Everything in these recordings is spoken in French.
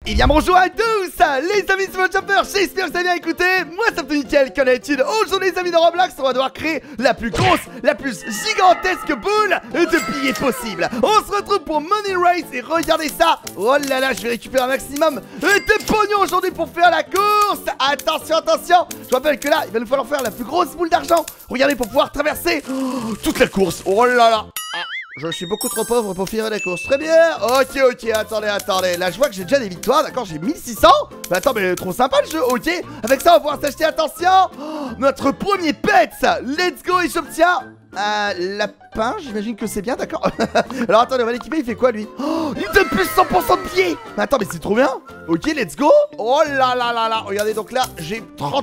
Et bien bonjour à tous les amis de Jumper, j'espère que vous avez bien écouté. Moi ça me fait nickel comme d'habitude. Aujourd'hui les amis de Roblox, on va devoir créer la plus grosse, la plus gigantesque boule de billets possible. On se retrouve pour Money Race et regardez ça. Oh là là, je vais récupérer un maximum de pognon aujourd'hui pour faire la course. Attention, attention. Je vous rappelle que là, il va nous falloir faire la plus grosse boule d'argent. Regardez pour pouvoir traverser toute la course. Oh là là. Je suis beaucoup trop pauvre pour finir la course. Très bien. Ok, attendez. Là, je vois que j'ai déjà des victoires. D'accord, j'ai 1600. Mais attends, mais trop sympa le jeu. Ok. Avec ça, on va pouvoir s'acheter, attention, notre premier pet. Let's go. Et j'obtiens lapin. J'imagine que c'est bien, d'accord. Alors, attendez, on va l'équiper. Il fait quoi, lui? Il me donne plus 100% de billets. Mais attends, mais c'est trop bien. Ok, let's go. Oh là là là là. Regardez, donc là, j'ai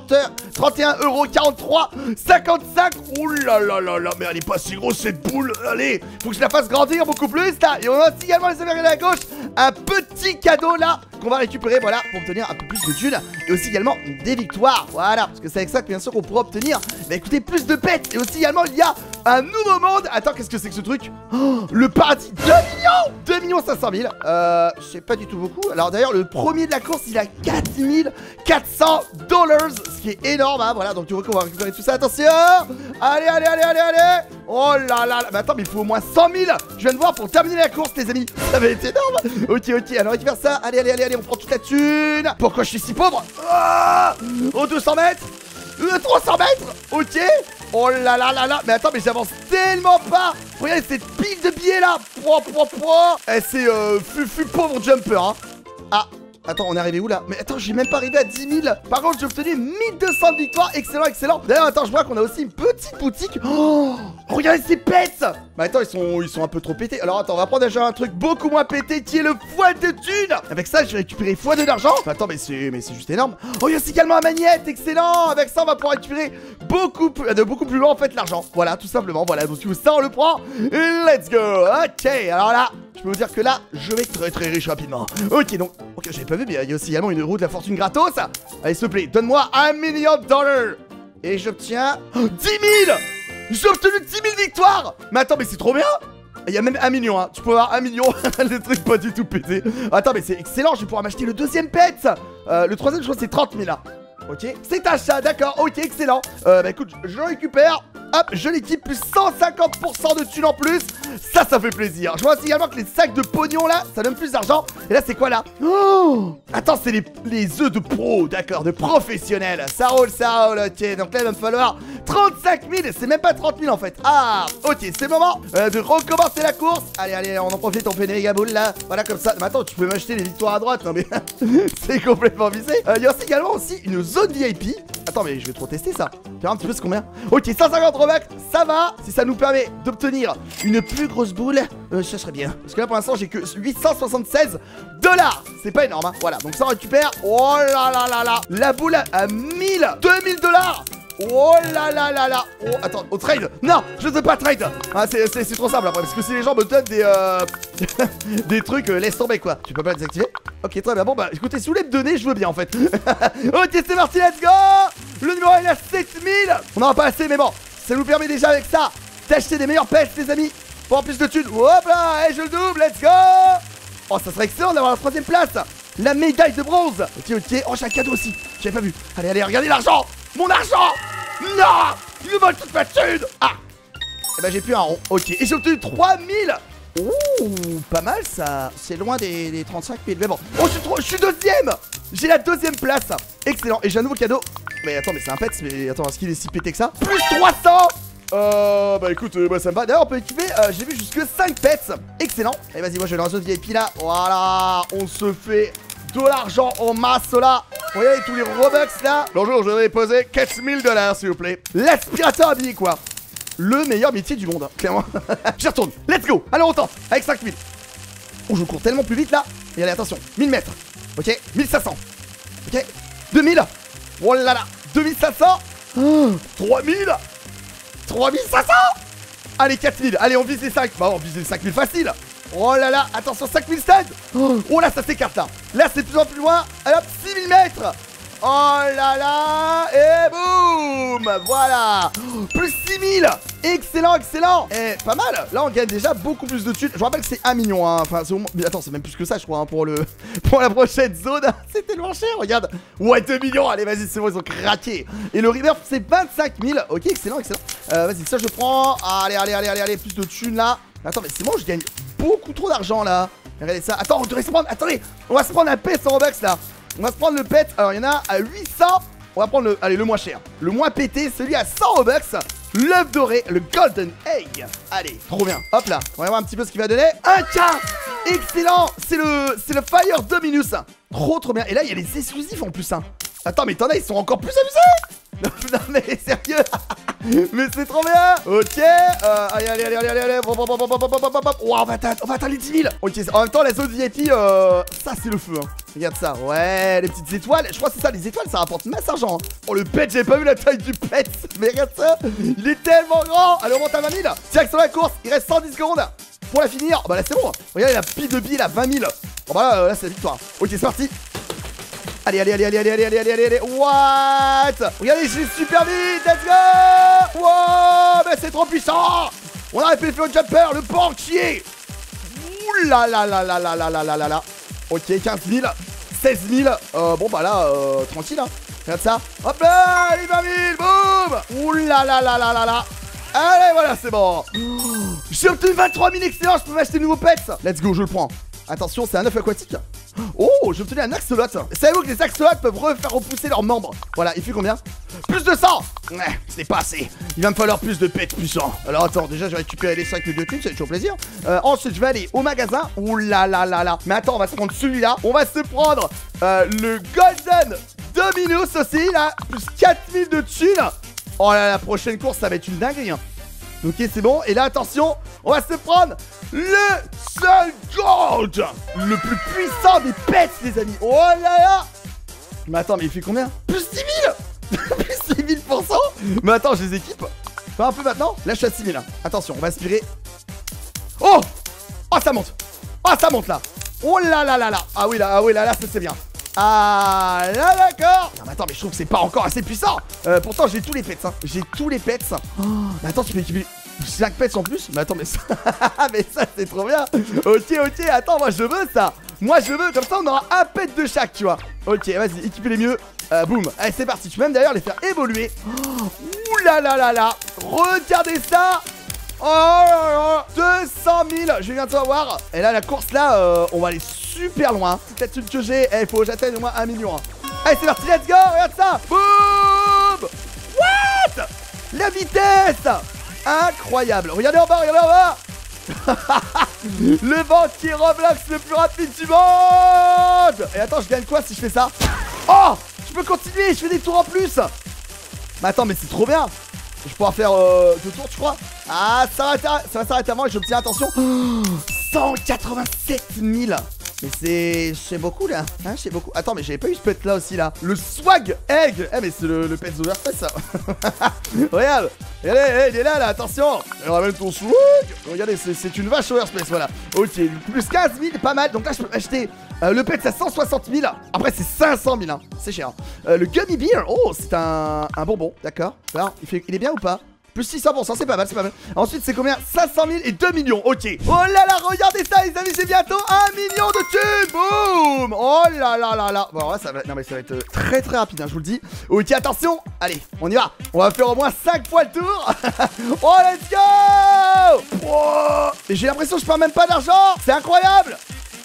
31,43 €, 55. Oh là là là là. Mais elle est pas si grosse cette boule. Allez, faut que je la fasse grandir beaucoup plus là. Et on a aussi également, les amis, à gauche, un petit cadeau là qu'on va récupérer, voilà, pour obtenir un peu plus de thunes. Et aussi également des victoires. Voilà, parce que c'est avec ça que bien sûr qu'on pourra obtenir, bah écoutez, plus de pets. Et aussi également, il y a un nouveau monde. Attends, qu'est-ce que c'est que ce truc? Le paradis. 2 500 000. C'est pas du tout beaucoup. Alors d'ailleurs, le premier de la course, il a 4400 $, ce qui est énorme, hein. Voilà, donc tu vois qu'on va récupérer tout ça. Attention. Allez. Oh là là. Mais attends, mais il faut au moins 100 000. Je viens de voir pour terminer la course, les amis. Ça va être énorme. Ok, alors on récupère ça. Allez, on prend toute la thune. Pourquoi je suis si pauvre? Oh, 200 mètres. 300 mètres. Ok. Oh là là là là. Mais attends, mais j'avance tellement pas. Regardez cette pile de billets là. Eh, c'est fufu pauvre jumper, hein. Ah, attends, on est arrivé où là? Mais attends, j'ai même pas arrivé à 10 000. Par contre, j'ai obtenu 1200 victoires. Excellent. D'ailleurs, attends, je vois qu'on a aussi une petite boutique. Oh, regardez ces pets. Mais attends, ils sont un peu trop pétés. Alors attends, on va prendre déjà un truc beaucoup moins pété qui est le foie de thunes. Avec ça, je vais récupérer x2 d'argent. Attends, mais c'est juste énorme. Oh, il y a aussi également un magnète. Excellent. Avec ça, on va pouvoir récupérer beaucoup plus loin en fait l'argent. Voilà, tout simplement. Voilà, donc ça, on le prend. Let's go. Ok, alors là, je peux vous dire que là, je vais être très riche rapidement. Ok, donc, ok, j'avais pas vu, mais il y a aussi également une roue de la fortune gratos. Allez, s'il te plaît, donne-moi $1 million. Et j'obtiens 10 000. J'ai obtenu 10 000 victoires. Mais attends, mais c'est trop bien. Il y a même 1 million, hein. Tu peux avoir 1 million. Le truc pas du tout pété. Attends, mais c'est excellent. Je vais pouvoir m'acheter le deuxième pet. Le troisième, je crois que c'est 30 000 là. Ok, c'est achat, d'accord. Ok, excellent. Bah écoute, je le récupère. Hop, je l'équipe, plus 150% de thunes en plus. Ça fait plaisir. Je vois aussi également que les sacs de pognon là, ça donne plus d'argent. Et là, c'est quoi là? Oh, attends, c'est les œufs de pro, d'accord, de professionnels. Ça roule, ok. Donc là, il va me falloir 35 000. C'est même pas 30 000 en fait. Ah, ok, c'est le moment de recommencer la course. Allez, on en profite, on fait des méga boules là. Voilà, comme ça. Mais attends, tu peux m'acheter les victoires à droite. Non mais c'est complètement visé. Il y a aussi également une zone VIP. Attends, mais je vais trop tester ça. Tu vois un petit peu ce combien. Ok, 150 Robux, ça va. Si ça nous permet d'obtenir une plus grosse boule, ça serait bien. Parce que là pour l'instant j'ai que 876 $. C'est pas énorme, hein. Voilà, donc ça on récupère. Oh là là là là. La boule à 2000 $. Oh là là là là. Oh, attends, au trade. Non, je ne veux pas trade. Ah, c'est trop simple après. Parce que si les gens me donnent des des trucs, laisse tomber quoi. Tu peux pas les désactiver? Ok, très bien. Bon bah écoutez, si vous voulez me donner, je veux bien en fait. Ok, c'est parti, let's go. Le numéro il est à 7000. On n'en a pas assez, mais bon, ça nous permet déjà avec ça d'acheter des meilleurs pets, les amis, pour en plus de thunes. Hop là, je le double, let's go. Oh, ça serait excellent d'avoir la 3ème place. La médaille de bronze. Ok. Oh, j'ai un cadeau aussi. J'avais pas vu. Allez, regardez l'argent. Mon argent. Non, il me vole toute ma thune. Ah. Et bah j'ai plus un rond. Ok, et j'ai obtenu 3000. Ouh, pas mal ça. C'est loin des 35 000. Mais bon. Oh, je suis deuxième. J'ai la 2ème place. Excellent. Et j'ai un nouveau cadeau. Mais attends, mais c'est un pet. Mais attends, est-ce qu'il est si pété que ça? Plus 300. Bah écoute, moi ça me va. D'ailleurs, on peut équiper, j'ai vu jusque 5 pets. Excellent. Et vas-y, moi je vais dans la zone VIP là. Voilà, on se fait de l'argent en masse là. Regardez tous les Robux là. Bonjour, je vais poser 4000 $, s'il vous plaît. L'aspirateur habillé quoi. Le meilleur métier du monde, hein, clairement. J'y retourne, let's go. Allez, on tente, avec 5000. Oh, je cours tellement plus vite là. Et allez, attention, 1000 mètres. Ok, 1500. Ok, 2000. Oh là là, 2500. 3000. 3500. Allez, 4000. Allez, on vise les 5. Bah, on vise les 5000 facile. Oh là là, attention, 5000 stades. Oh là, ça s'écarte là. Là, c'est de plus en plus loin. Allez hop, 6000 mètres. Oh là là. Et boum. Voilà. Plus 6000. Excellent, excellent. Eh, pas mal. Là, on gagne déjà beaucoup plus de thunes. Je vous rappelle que c'est 1 million, hein. Enfin, c'est au moins... Attends, c'est même plus que ça, je crois, hein, pour la prochaine zone. C'est tellement cher, regarde. Ouais, 2 millions. Allez, vas-y, c'est bon, ils ont craqué. Et le reverb, c'est 25 000. Ok, excellent, excellent. Vas-y, ça, je prends. Allez, allez, allez, allez, allez. Plus de thunes, là. Attends, mais c'est bon, je gagne beaucoup trop d'argent, là. Regardez ça. Attends, on devrait se prendre... Attendez, on va se prendre un pet en Robux, là. On va se prendre le pet. Alors, il y en a à 800. On va prendre le moins cher. Le moins pété, celui à 100 Robux. L'œuf doré, le Golden Egg. Allez, trop bien. Hop là, on va voir un petit peu ce qu'il va donner. 1K. Excellent. C'est le Fire Dominus. Trop bien. Et là, il y a les exclusifs en plus, hein. Attends, mais t'en as, ils sont encore plus amusés. Non, mais sérieux. Mais c'est trop bien. Ok, allez, allez, allez, allez, allez. Wow, on va atteindre les 10 000. Ok, en même temps, la zone Yeti, ça, c'est le feu, hein. Regarde ça, ouais, les petites étoiles. Je crois que c'est ça, les étoiles, ça rapporte masse argent, hein. Oh, le pet, j'avais pas vu la taille du pet. Mais regarde ça, il est tellement grand. Allez, on monte à 20 000. Direct sur la course, il reste 110 secondes pour la finir. Bah là, c'est bon. Regardez la pile de billes, là, 20 000. Bon, bah là, c'est la victoire. Ok, c'est parti. Allez, allez, allez, allez, allez, allez, allez, allez, allez. What? Regardez, je vais super vite. Let's go. Wow, mais c'est trop puissant. On a fait le jumper, le banquier. Ouh là là là là là là là là là là. Ok, 15 000, 16 000. Bon, bah là, tranquille, hein. Regarde ça. Hop là, les 20 000, boum. Ouh là là là là là là. Allez, voilà, c'est bon. J'ai obtenu 23 000 excellents. Je peux m'acheter de nouveaux pets. Let's go, je le prends. Attention, c'est un œuf aquatique. Oh, j'ai obtenu un axolot. Savez-vous que les axolotes peuvent refaire repousser leurs membres? Voilà, il fait combien? Plus de 100. Ouais, c'est pas assez. Il va me falloir plus de pets puissants. Alors attends, déjà je vais récupérer les 5 de thunes, c'est toujours plaisir. Ensuite je vais aller au magasin. Ouh là là là là. Mais attends, on va se prendre celui-là. On va se prendre le Golden Dominus aussi là. Plus 4000 de thunes. Oh là, la prochaine course ça va être une dinguerie, hein. Ok, c'est bon. Et là, attention, on va se prendre le Sun Gold, le plus puissant des pets, les amis. Oh là là. Mais attends, mais il fait combien? Plus 10 000. Plus 10 000%. Mais attends, je les équipe. Pas un peu maintenant. Là, je suis à 6 000. Hein. Attention, on va aspirer. Oh. Oh, ça monte. Oh, ça monte là. Oh là là là là. Ah oui, là, ça c'est bien. Ah là, d'accord. Non mais attends, mais je trouve que c'est pas encore assez puissant. Pourtant j'ai tous les pets, hein. J'ai tous les pets. Oh, mais attends, tu peux équiper 5 pets en plus. Mais attends, mais ça, mais ça c'est trop bien. Ok, attends, moi je veux ça. Moi je veux, comme ça on aura un pet de chaque, tu vois. Ok, vas-y, équipez les mieux. Boum, allez c'est parti. Tu peux même d'ailleurs les faire évoluer. Ouh là là là là. Regardez ça. Oh là là, 200 000, je viens de savoir. Et là, la course, là, on va aller super loin. C'est peut-être une que j'ai. Eh, faut que j'atteigne au moins 1 million. Hein. Allez, c'est parti, let's go. Regarde ça. Boum. What? La vitesse. Incroyable. Regardez en bas, regardez en bas. Le banquier Roblox le plus rapide du monde. Et attends, je gagne quoi si je fais ça? Oh, je peux continuer, je fais des tours en plus. Mais attends, mais c'est trop bien. Je vais pouvoir faire 2 tours, tu crois? Ah, ça va s'arrêter avant et j'obtiens, attention, 187 000. Mais c'est beaucoup là, hein, c'est beaucoup. Attends, mais j'avais pas eu ce pet là aussi là. Le Swag Egg. Eh, mais c'est le pet d'Overspace ça. Regarde, regardez, il est là, attention. Ramène ton swag. Regardez, c'est une vache Overspace, voilà. Ok, plus 15 000, pas mal. Donc là, je peux acheter le pet, c'est à 160 000. Après, c'est 500 000, hein. C'est cher. Le Gummy Bear, oh, c'est un bonbon, d'accord. Alors, il est bien ou pas? Plus 600%, c'est pas mal, c'est pas mal. Ensuite, c'est combien? 500 000 et 2 millions, ok. Oh là là, regardez ça, les amis, c'est bientôt 1 million de thunes. Boum. Oh là là là là. Bon, alors là, ça va, non, mais ça va être très très rapide, hein, je vous le dis. Ok, attention, allez, on y va. On va faire au moins 5 fois le tour. Oh, let's go. Oh. Et j'ai l'impression que je perds même pas d'argent. C'est incroyable.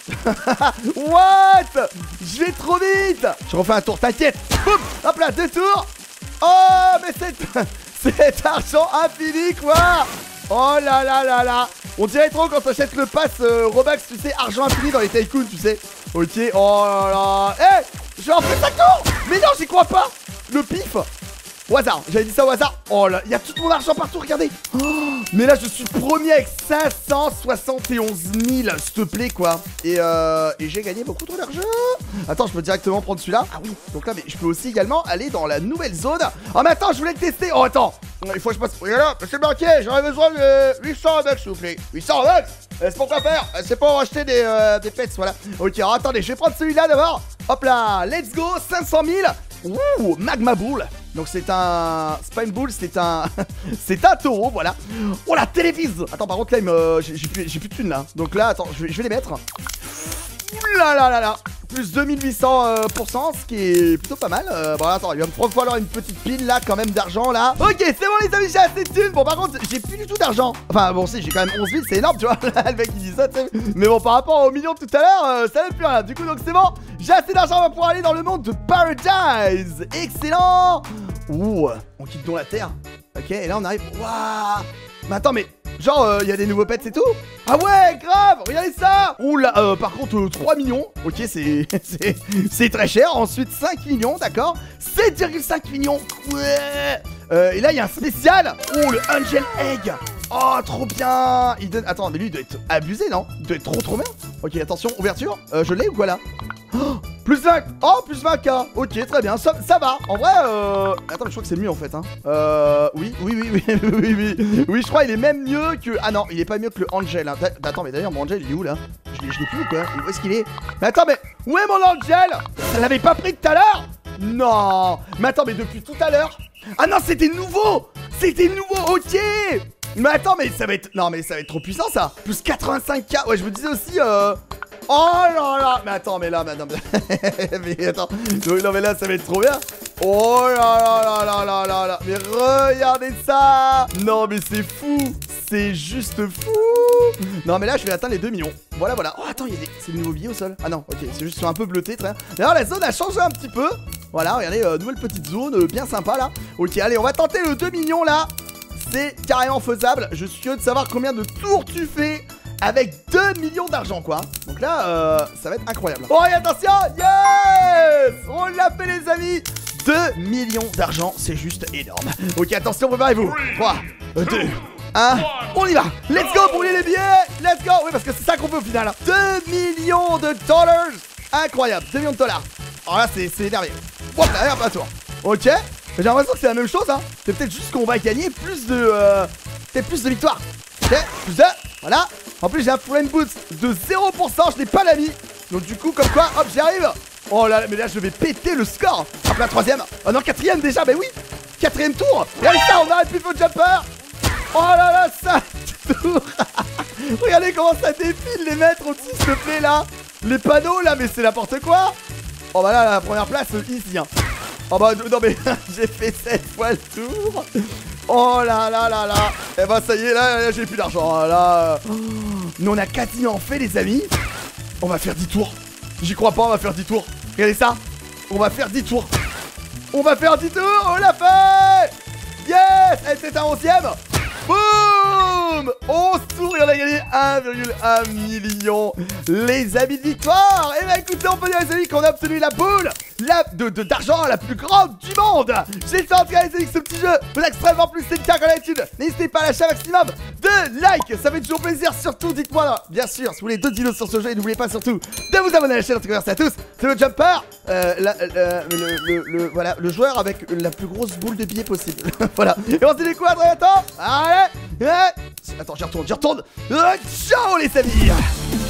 What? Je vais trop vite. Je refais un tour, t'inquiète. Boum. Hop là, 2 tours. Oh, mais c'est argent infini, quoi. Oh là là là là. On dirait trop quand t'achètes le pass Robux, tu sais, argent infini dans les tycoons, tu sais. Ok, oh là là. Eh, j'ai en fait 5 tours. Mais non, j'y crois pas. Le pif. Au hasard, j'avais dit ça au hasard. Oh là, il y a tout mon argent partout, regardez. Oh, mais là, je suis premier avec 571 000, s'il te plaît, quoi. Et j'ai gagné beaucoup trop d'argent. Attends, je peux directement prendre celui-là. Ah oui, donc là, mais je peux aussi également aller dans la nouvelle zone. Oh, mais attends, je voulais le tester. Oh, attends. Il faut que je passe. Regarde là, monsieur le banquier, j'aurais besoin de 800 Robux, s'il vous plaît. 800 Robux. C'est pour quoi faire? C'est pour acheter des pets, voilà. Ok, alors attendez, je vais prendre celui-là d'abord. Hop là, let's go, 500 000. Ouh, Magma Bull. Donc c'est un... C'est pas une boule, c'est un... c'est un taureau, voilà. Oh la télévise. Attends, par contre là, j'ai plus de thunes là. Donc là, attends, je vais les mettre. Ouh là là là là. Plus 2800%, ce qui est plutôt pas mal. Bon, attends, il va me falloir une petite pile là, quand même, d'argent là. Ok, c'est bon, les amis, j'ai assez de thunes. Bon, par contre, j'ai plus du tout d'argent. Enfin, bon, si, j'ai quand même 11 000, c'est énorme, tu vois. Le mec, il dit ça, tu sais. Mais bon, par rapport au million de tout à l'heure, ça n'est plus rien. Du coup, donc, c'est bon. J'ai assez d'argent, on va pouvoir aller dans le monde de Paradise. Excellent. Ouh, on quitte donc la terre. Ok, et là, on arrive. Waouh. Mais attends, mais. Genre, il y a des nouveaux pets et tout. Ah ouais, grave, regardez ça. Ouh là, par contre, 3 millions. Ok, c'est très cher. Ensuite, 5 millions, d'accord. 7,5 millions. Ouais. Et là, il y a un spécial. Oh, le Angel Egg. Oh, trop bien. Il donne... Attends, mais lui, il doit être abusé, non? Il doit être trop bien. Ok, attention, ouverture. Je l'ai ou quoi, là? Oh, plus 20. Oh, plus 20k. Ok, très bien, ça va. En vrai, attends, mais je crois que c'est mieux en fait, hein. Oui, je crois qu'il est même mieux que... Ah non, il est pas mieux que le Angel, hein. Attends, mais d'ailleurs, mon Angel, il est où, là? Je l'ai plus ou quoi? Où est-ce qu'il est? Mais attends, mais... Où est mon Angel? Ça l'avait pas pris tout à l'heure? Non. Mais attends, mais depuis tout à l'heure... Ah non, c'était nouveau. C'était nouveau, ok. Mais attends, mais ça va être... Non, mais ça va être trop puissant, ça. Plus 85k. Ouais, je me disais aussi, Oh là là. Mais attends, mais là, mais attends. Non, mais là, ça va être trop bien. Oh là là là là là là. Mais regardez ça. Non, mais c'est fou. C'est juste fou. Non, mais là, je vais atteindre les 2 millions. Voilà, voilà. Oh, attends, c'est le nouveau billet au sol. Ah non, ok, c'est juste un peu bleuté, très bien. D'ailleurs, la zone a changé un petit peu. Voilà, regardez, nouvelle petite zone, bien sympa, là. Ok, allez, on va tenter le 2 millions, là. C'est carrément faisable. Je suis curieux de savoir combien de tours tu fais avec 2 millions d'argent, quoi. Donc là, ça va être incroyable. Oh, et attention, yes. On l'a fait, les amis. 2 millions d'argent, c'est juste énorme. Ok, attention, préparez-vous. 3, 2, 1, on y va. Let's go, brûler les billets. Let's go. Oui, parce que c'est ça qu'on veut au final. 2 millions de dollars. Incroyable, 2 millions de dollars. Alors là, c'est énervé. Hop là, pas tour. Ok, j'ai l'impression que c'est la même chose, hein. C'est peut-être juste qu'on va gagner plus de... peut-être plus de victoires. Ok, plus de... Voilà. En plus, j'ai un flame boost de 0%, je n'ai pas l'ami. Donc du coup, comme quoi, hop, j'y arrive. Oh là là, mais là, je vais péter le score. Hop là, 3ème. Oh non, 4ème déjà, mais oui. 4ème tour. Regardez ça, on arrête plus le jumper. Oh là là, ça tour. Regardez comment ça défile, les maîtres aussi, s'il te plaît, là. Les panneaux, là, mais c'est n'importe quoi. Oh bah là, la première place, ici, hein. Oh bah non, mais j'ai fait 7 fois le tour. Oh là là là là. Eh bah ça y est, là j'ai plus d'argent. Là, nous on a quasiment fait, les amis. On va faire 10 tours. J'y crois pas, on va faire 10 tours. Regardez ça. On va faire 10 tours. On va faire 10 tours. On l'a fait. Yes. Et c'est un 11ème. Boum. 11 tours et on a gagné 1,1 million. Les amis de victoire. Et bah écoutez, on peut dire, les amis, qu'on a obtenu la boule d'argent la plus grande du monde. J'espère en tout cas, les amis, que ce petit jeu vous a extrêmement plu. C'est le cas comme d'habitude. N'hésitez pas à lâcher un maximum de likes, ça fait toujours plaisir. Surtout, dites-moi, bien sûr, si vous voulez d'autres vidéos sur ce jeu. Et n'oubliez pas surtout de vous abonner à la chaîne. En tout cas, merci à tous. C'est le Jumper, voilà, le joueur avec la plus grosse boule de billets possible. Voilà. Et on se dit quoi, à très bientôt. Allez, attends, j'y retourne. Ciao, les amis.